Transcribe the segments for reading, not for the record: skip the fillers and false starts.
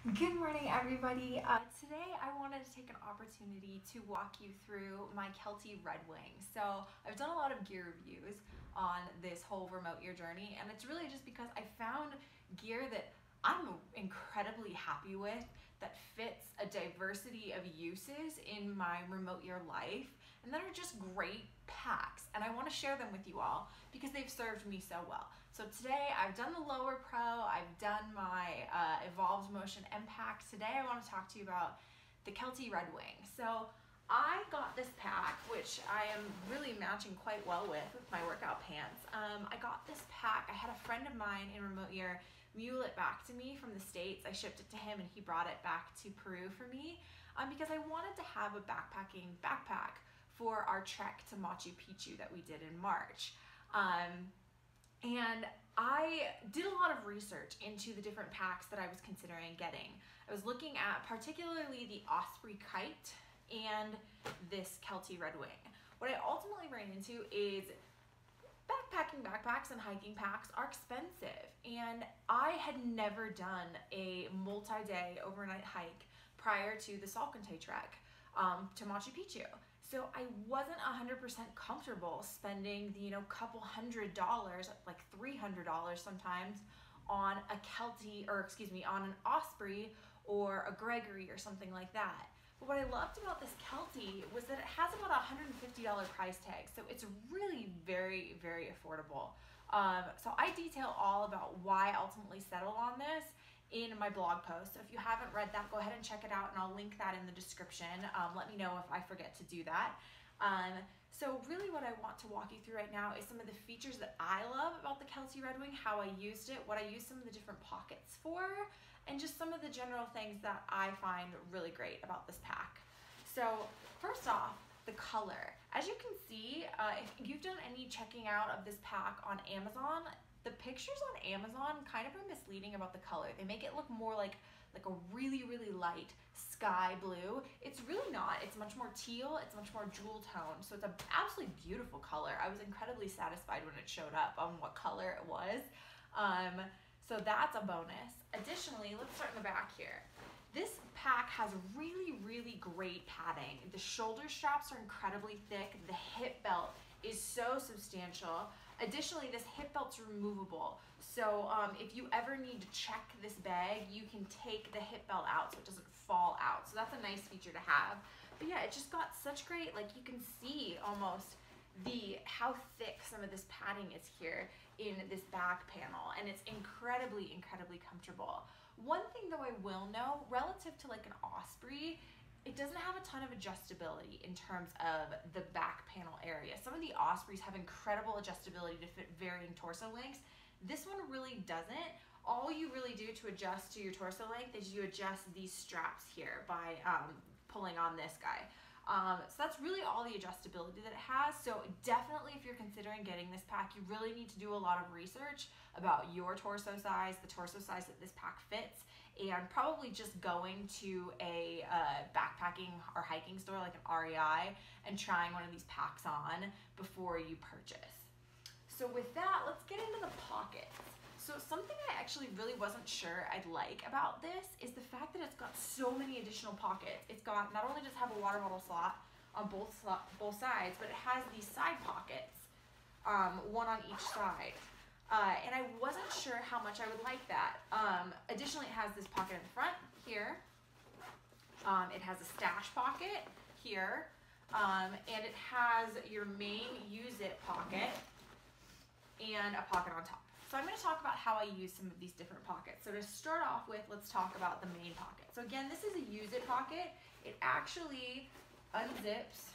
Good morning, everybody. Today I wanted to take an opportunity to walk you through my Kelty Red Wing. So I've done a lot of gear reviews on this whole remote year journey, and it's really just because I found gear that I'm incredibly happy with that fits a diversity of uses in my remote year life and that are just great packs, and I want to share them with you all because they've served me so well. So today I've done the Lower Pro, I've done my Evolved Motion M pack. Today I want to talk to you about the Kelty Red Wing. So I got this pack, which I am really matching quite well with my workout pants. I got this pack, I had a friend of mine in remote year mule it back to me from the States. I shipped it to him and he brought it back to Peru for me because I wanted to have a backpacking backpack for our trek to Machu Picchu that we did in March. And I did a lot of research into the different packs that I was considering getting. I was looking at particularly the Osprey Kite and this Kelty Red Wing. What I ultimately ran into is backpacking backpacks and hiking packs are expensive, and I had never done a multi-day overnight hike prior to the Salkantay trek to Machu Picchu. So I wasn't 100% comfortable spending the couple $100, like $300 sometimes, on a Kelty, or excuse me, on an Osprey or a Gregory or something like that. But what I loved about this Kelty was that it has about a $150 price tag, so it's really very, very affordable. So I detail all about why I ultimately settled on this in my blog post. So if you haven't read that, go ahead and check it out, and I'll link that in the description. Let me know if I forget to do that. So really what I want to walk you through right now is some of the features that I love about the Kelty Red Wing, how I used it, what I used some of the different pockets for, and just some of the general things that I find really great about this pack. So first off, the color. As you can see, if you've done any checking out of this pack on Amazon, the pictures on Amazon kind of are misleading about the color. They make it look more like a really, really light sky blue. It's really not. It's much more teal. It's much more jewel tone. So it's an absolutely beautiful color. I was incredibly satisfied when it showed up on what color it was. So that's a bonus. Additionally, let's start in the back here. This pack has really, really great padding. The shoulder straps are incredibly thick. The hip belt is so substantial. Additionally, this hip belt's removable. So if you ever need to check this bag, you can take the hip belt out so it doesn't fall out. So that's a nice feature to have. But yeah, it just got such great, like you can see almost how thick some of this padding is here in this back panel, and it's incredibly, incredibly comfortable. One thing though I will know, relative to like an Osprey, it doesn't have a ton of adjustability in terms of the back panel area. Some of the Ospreys have incredible adjustability to fit varying torso lengths. This one really doesn't. All you really do to adjust to your torso length is you adjust these straps here by pulling on this guy. So that's really all the adjustability that it has. So definitely if you're considering getting this pack, you really need to do a lot of research about your torso size, the torso size that this pack fits, and probably just going to a backpacking or hiking store like an REI and trying one of these packs on before you purchase. So with that, let's get into the pockets. So something I actually really wasn't sure I'd like about this is the fact that it's got so many additional pockets. It's got, not only does it have a water bottle slot on both sides, but it has these side pockets, one on each side. And I wasn't sure how much I would like that. Additionally, it has this pocket in the front here. It has a stash pocket here. And it has your main use it pocket and a pocket on top. So I'm going to talk about how I use some of these different pockets. So to start off with, let's talk about the main pocket. So again, this is a use it pocket. It actually unzips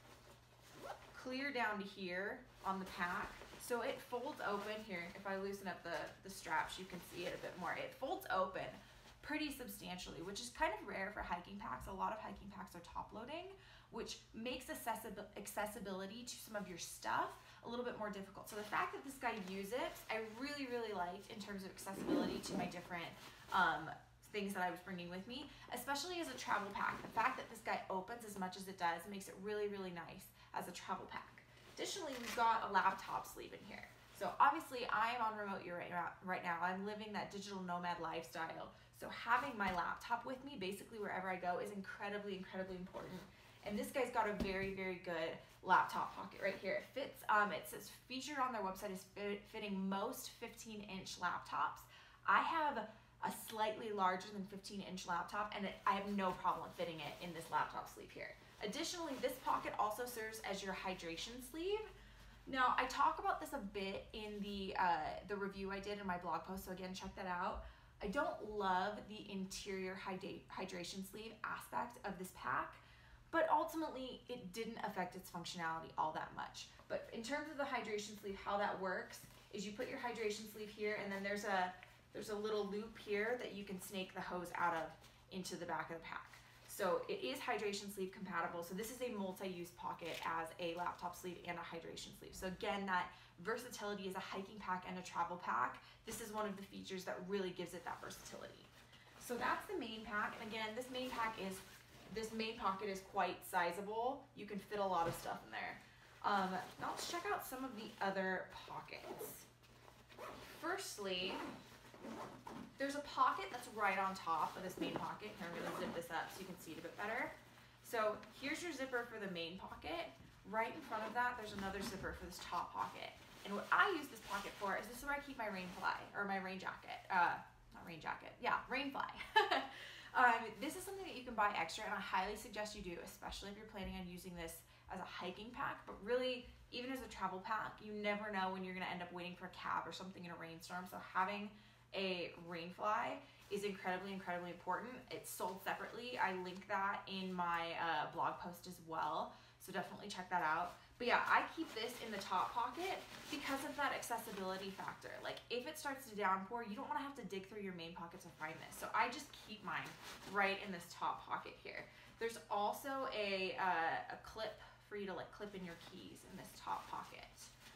clear down to here on the pack. So it folds open here. If I loosen up the straps, you can see it a bit more. It folds open pretty substantially, which is kind of rare for hiking packs. A lot of hiking packs are top loading, which makes accessibility to some of your stuff a little bit more difficult. So the fact that this guy uses, I really, really liked in terms of accessibility to my different things that I was bringing with me, especially as a travel pack. The fact that this guy opens as much as it does makes it really, really nice as a travel pack. Additionally, we've got a laptop sleeve in here. So obviously I'm on remote year right now. I'm living that digital nomad lifestyle. So having my laptop with me basically wherever I go is incredibly, incredibly important. And this guy's got a very, very good laptop pocket right here. It fits, it says featured on their website is fitting most 15-inch laptops. I have a slightly larger than 15-inch laptop, and I have no problem fitting it in this laptop sleeve here. Additionally, this pocket also serves as your hydration sleeve. Now, I talk about this a bit in the review I did in my blog post, so again, check that out. I don't love the interior hydration sleeve aspect of this pack, but ultimately it didn't affect its functionality all that much. But in terms of the hydration sleeve, how that works is you put your hydration sleeve here, and then there's a little loop here that you can snake the hose out of into the back of the pack. So it is hydration sleeve compatible. So this is a multi-use pocket as a laptop sleeve and a hydration sleeve. So again, that versatility as a hiking pack and a travel pack, this is one of the features that really gives it that versatility. So that's the main pack. And again, this main pocket is quite sizable. You can fit a lot of stuff in there. Now let's check out some of the other pockets. Firstly, there's a pocket that's right on top of this main pocket. Here, I'm gonna zip this up so you can see it a bit better. So here's your zipper for the main pocket. Right in front of that, there's another zipper for this top pocket. And what I use this pocket for is this is where I keep my rain fly, or my rain jacket. Not rain jacket, yeah, rain fly. This is something that you can buy extra, and I highly suggest you do, especially if you're planning on using this as a hiking pack, but really, even as a travel pack, you never know when you're gonna end up waiting for a cab or something in a rainstorm, so having a rain fly is incredibly, incredibly important. It's sold separately. I link that in my blog post as well, so definitely check that out. But yeah, I keep this in the top pocket because of that accessibility factor. Like if it starts to downpour, you don't want to have to dig through your main pocket to find this. So I just keep mine right in this top pocket here. There's also a clip for you to like clip in your keys in this top pocket.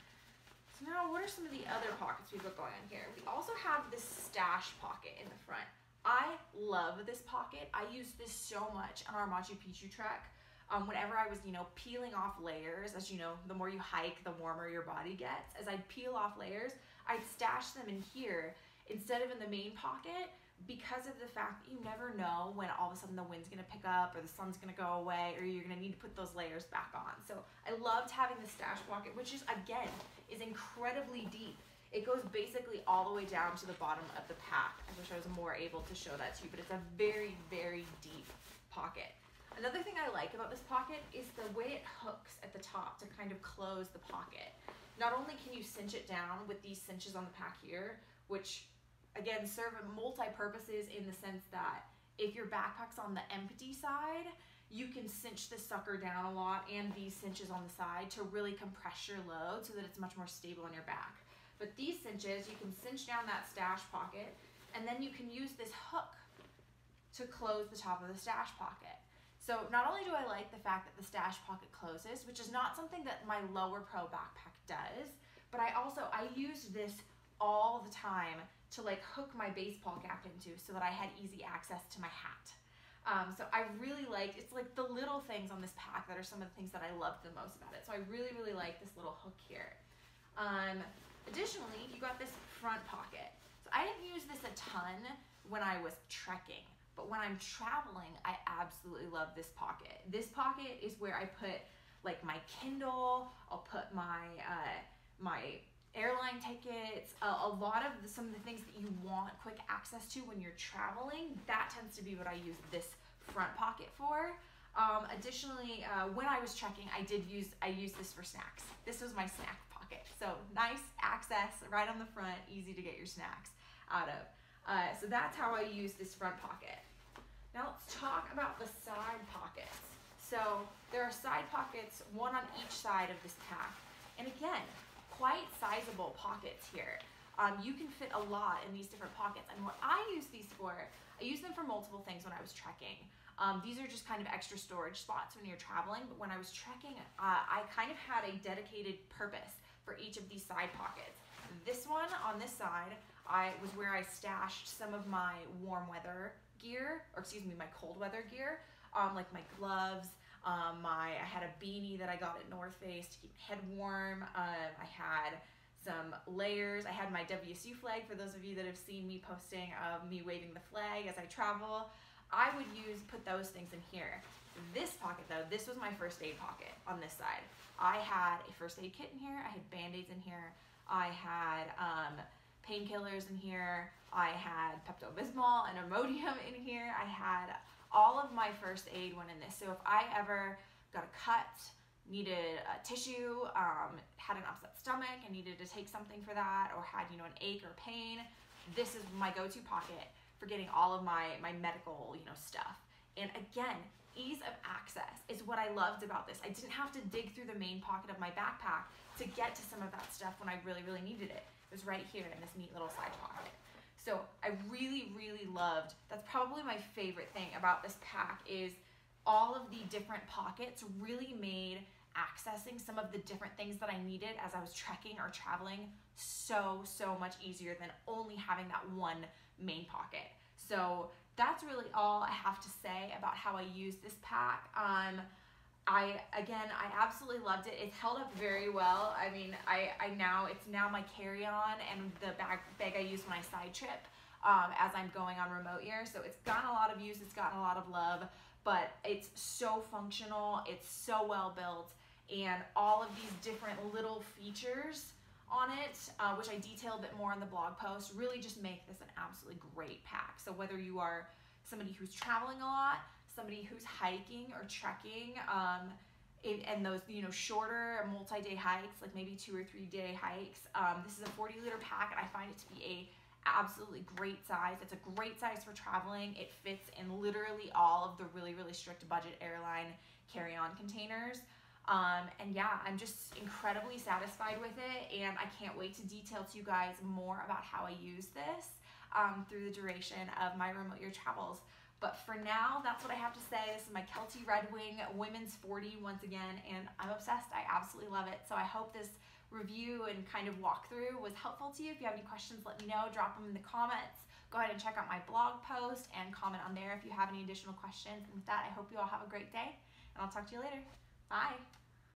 So now what are some of the other pockets we've got going on here? We also have this stash pocket in the front. I love this pocket. I use this so much on our Machu Picchu trek. Whenever I was, peeling off layers, as you know, the more you hike, the warmer your body gets. As I'd peel off layers, I'd stash them in here instead of in the main pocket because of the fact that you never know when all of a sudden the wind's gonna pick up or the sun's gonna go away or you're gonna need to put those layers back on. So I loved having the stash pocket, which is, again, is incredibly deep. It goes basically all the way down to the bottom of the pack. I wish I was more able to show that to you, but it's a very, very deep pocket. Another thing I like about this pocket is the way it hooks at the top to kind of close the pocket. Not only can you cinch it down with these cinches on the pack here, which again serve multi-purposes in the sense that if your backpack's on the empty side, you can cinch this sucker down a lot and these cinches on the side to really compress your load so that it's much more stable on your back. But these cinches, you can cinch down that stash pocket and then you can use this hook to close the top of the stash pocket. So not only do I like the fact that the stash pocket closes, which is not something that my Lower Pro backpack does, but I use this all the time to like hook my baseball cap into so that I had easy access to my hat. So I really liked, it's like the little things on this pack that are some of the things that I loved the most about it. So I really, really like this little hook here. Additionally, you got this front pocket. So I didn't use this a ton when I was trekking. But when I'm traveling, I absolutely love this pocket. This pocket is where I put like my Kindle, I'll put my my airline tickets, some of the things that you want quick access to when you're traveling. That tends to be what I use this front pocket for. Additionally, when I was trekking, I used this for snacks. This was my snack pocket. So nice access right on the front, easy to get your snacks out of. So that's how I use this front pocket. Now let's talk about the side pockets. So there are side pockets, one on each side of this pack. And again, quite sizable pockets here. You can fit a lot in these different pockets. And what I use these for, I use them for multiple things when I was trekking. These are just kind of extra storage spots when you're traveling. But when I was trekking, I kind of had a dedicated purpose for each of these side pockets. This one on this side, was where I stashed some of my warm weather gear, or excuse me, my cold weather gear, like my gloves. I had a beanie that I got at North Face to keep my head warm. I had some layers. I had my WSU flag, for those of you that have seen me posting of me waving the flag as I travel. I would put those things in here. This pocket though, this was my first aid pocket on this side. I had a first aid kit in here, I had Band-Aids in here, I had painkillers in here, I had Pepto-Bismol and Imodium in here, I had all of my first aid went in this. So if I ever got a cut, needed a tissue, had an upset stomach and needed to take something for that, or had, an ache or pain, this is my go-to pocket for getting all of my medical, stuff. And again, ease of access is what I loved about this. I didn't have to dig through the main pocket of my backpack to get to some of that stuff when I really, really needed it. It was right here in this neat little side pocket. So I really, really loved, that's probably my favorite thing about this pack, is all of the different pockets really made accessing some of the different things that I needed as I was trekking or traveling so much easier than only having that one main pocket. So that's really all I have to say about how I use this pack. I absolutely loved it. It's held up very well. I mean, it's now my carry-on and the bag I use when I side trip as I'm going on remote year. So it's gotten a lot of use, it's gotten a lot of love, but it's so functional, it's so well built, and all of these different little features on it, which I detail a bit more in the blog post, really just make this an absolutely great pack. So whether you are somebody who's traveling a lot, somebody who's hiking or trekking, and those shorter multi-day hikes, like maybe 2 or 3 day hikes, this is a 40-liter pack, and I find it to be a absolutely great size. It's a great size for traveling. It fits in literally all of the really, really strict budget airline carry-on containers. And yeah, I'm just incredibly satisfied with it, and I can't wait to detail to you guys more about how I use this through the duration of my remote year travels. But for now, that's what I have to say. This is my Kelty Red Wing Women's 40 once again, and I'm obsessed. I absolutely love it. So I hope this review and kind of walkthrough was helpful to you. If you have any questions, let me know. Drop them in the comments. Go ahead and check out my blog post and comment on there if you have any additional questions. And with that, I hope you all have a great day, and I'll talk to you later. Bye.